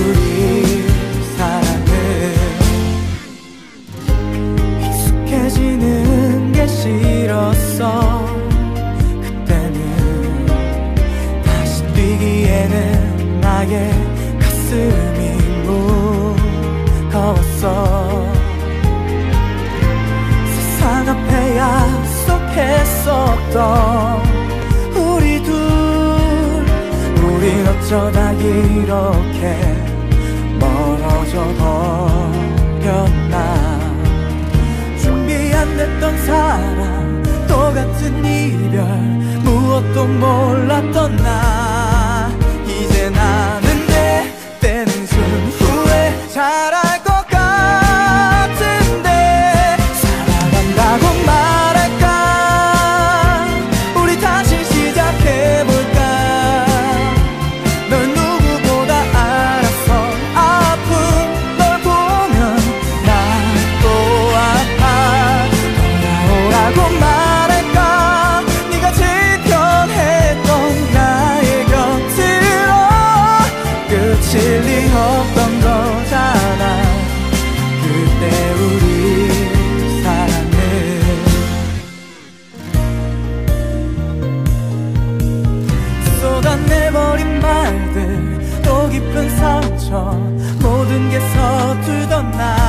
우리 사랑은 익숙해지는 게 싫었어. 그때는 다시 뛰기에는 나의 가슴이 무거웠어. 세상 앞에 약속했었던 우리 둘, 우린 어쩌다 이렇게 멀어져 버렸나. 준비 안 됐던 사랑, 똑같은 이별, 무엇도 몰랐던 나. 이제 나는 내 때는 순 후에 잘할 것 같은데 살아간다고 말할까. 우리 다시 시작해볼까. 널 누구보다 알아서 아픈 널 보면 나도 아파. 돌아오라고 말할까. 네가 제일 편했던 나의 곁으로. 끝일 리 없던 거잖아. 그때 우리 사랑은 쏟아내버린 말들, 또 깊은 상처, 모든 게 서툴던 나.